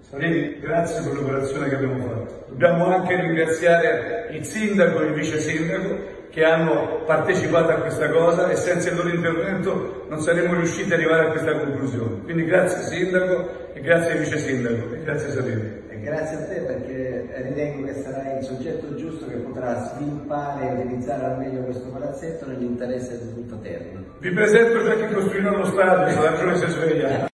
Salini, grazie per l'operazione che abbiamo fatto. Dobbiamo anche ringraziare il sindaco e il vice sindaco che hanno partecipato a questa cosa e senza il loro intervento non saremmo riusciti ad arrivare a questa conclusione. Quindi grazie sindaco e grazie vice sindaco e grazie Salini. E grazie a te perché ritengo che sarai il soggetto giusto che potrà sviluppare e utilizzare al meglio questo palazzetto nell'interesse di tutta Terni. Vi presento già chi costruirà lo stadio, la ragione si sveglia.